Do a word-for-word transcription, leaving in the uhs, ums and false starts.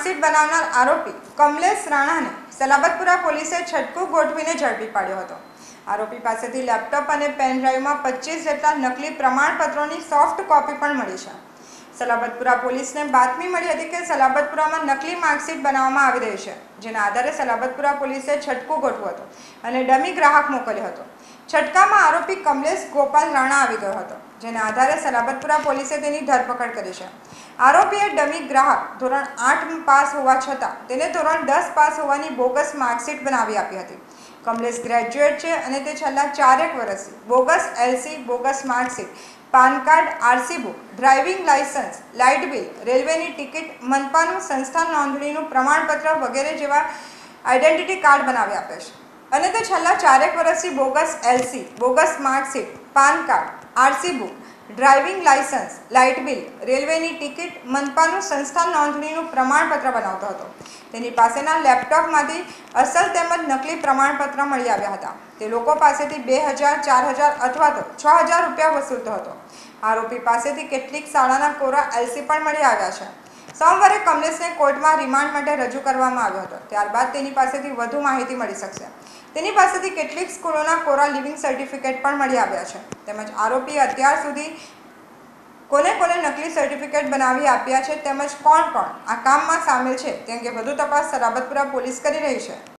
Marksheet बनावनार आरोपी कमलेश राणा ने सलाबतपुरा पोलीसे छटकू गोठवीने झड़पी पाड्यो हतो। आरोपी पासेथी लैपटॉप और पेन ड्राइव में पच्चीस जेटला नकली प्रमाणपत्रों की सॉफ्ट कॉपी पण मळी छे। सलाबतपुरा पोलीस ने बातमी मळी हती के सलाबतपुरा में नकली मार्कशीट बनाववामां आवी रही छे, जेना आधारे सलाबतपुरा पोलीसे छटकू गोठव्यो हतो अने डमी ग्राहक मोकल्यो हतो। छटकामां आरोपी कमलेश गोपाल राणा आवी गयो हतो, जेना आधारे सलाबतपुरा पोलीसे तेनी धरपकड़ करी छे। आरोपीए डमी ग्राहक धोरण आठ पास होवा छतां तेने धोरण दस पास होवानी बोगस मार्कशीट बनावी आपी हती। कमलेश ग्रेज्युएट छे अने ते छेल्ला चारेक वर्षथी bogus LC, bogus marksheet, PAN card, RC book, driving licence, light bill, रेलवेनी टिकीट, मनपानुं संस्था नोंधणीनुं प्रमाणपत्र वगैरे जेवा आइडेंटिटी कार्ड बनावी आपे छे अने ते छेल्ला चारेक वर्षथी bogus LC, bogus marksheet, PAN card, RC book, driving licence, light bill, रेलवेनी टिकीट, मनपानुं संस्था नोंधणीनुं प्रमाणपत्र बनावतो हतो। तेनी पासेना लैपटॉपमांथी असल तेमज नकली प्रमाणपत्र मळी आव्या हता। ते लोको पासेथी बे हज़ार, चार हज़ार अथवा तो छ हज़ार रुपया वसूलतो हतो। आरोपी पासेथी केटलीक शाळाना कोरा एलसी पण मळी आव्या छे। सोमवारे कमलेशने कोर्टमां रिमांड माटे रजू करवामां આવ્યો હતો। ત્યારબાદ તેની પાસેથી વધુ માહિતી મળી શકશે। તેની પાસેથી કેટલીક સ્કૂલોના કોરા લિવિંગ સર્ટિફિકેટ પણ મળી આવ્યા છે, તેમજ આરોપીએ અત્યાર સુધી કોને કોને નકલી સર્ટિફિકેટ બનાવી આપ્યા છે તેમજ કોણ કોણ આ કામમાં સામેલ છે તે અંગે વધુ તપાસ સલાબતપુરા પોલીસ કરી રહી છે।